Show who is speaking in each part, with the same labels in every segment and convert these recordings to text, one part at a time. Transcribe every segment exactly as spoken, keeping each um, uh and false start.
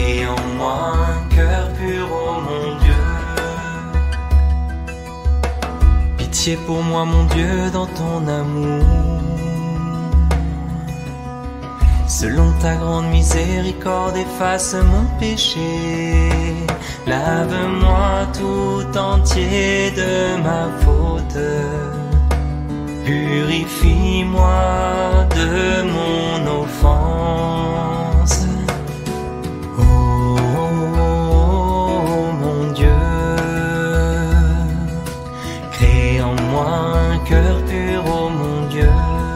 Speaker 1: Crée en moi un cœur pur, oh mon Dieu. Pitié pour moi, mon Dieu, dans ton amour. Selon ta grande miséricorde, efface mon péché. Lave-moi tout entier de ma faute. Purifie-moi de mon offense. Oh, oh, oh, mon Dieu, crée en moi un cœur pur, oh mon Dieu.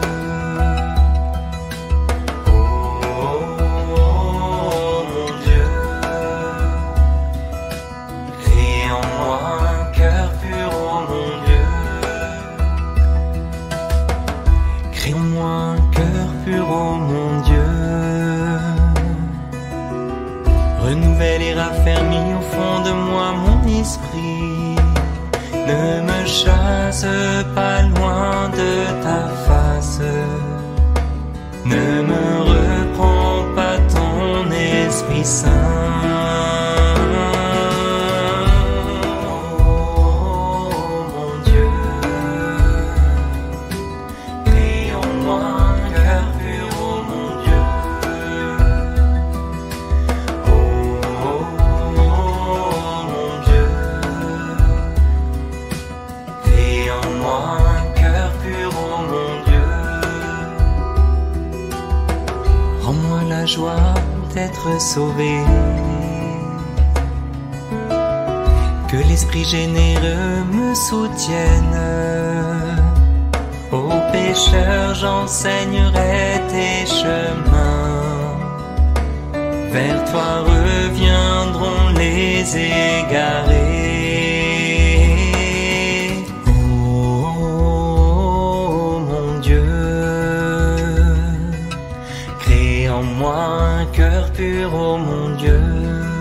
Speaker 1: Crée-moi un cœur pur, oh mon Dieu. Renouvelle et raffermis au fond de moi mon esprit. Ne me chasse pas loin de ta face. Ne me reprends pas ton Esprit Saint. Rends-moi la joie d'être sauvé. Que l'Esprit généreux me soutienne. Aux pécheurs j'enseignerai tes chemins. Vers toi reviendront les égarés. En moi un cœur pur, oh mon Dieu.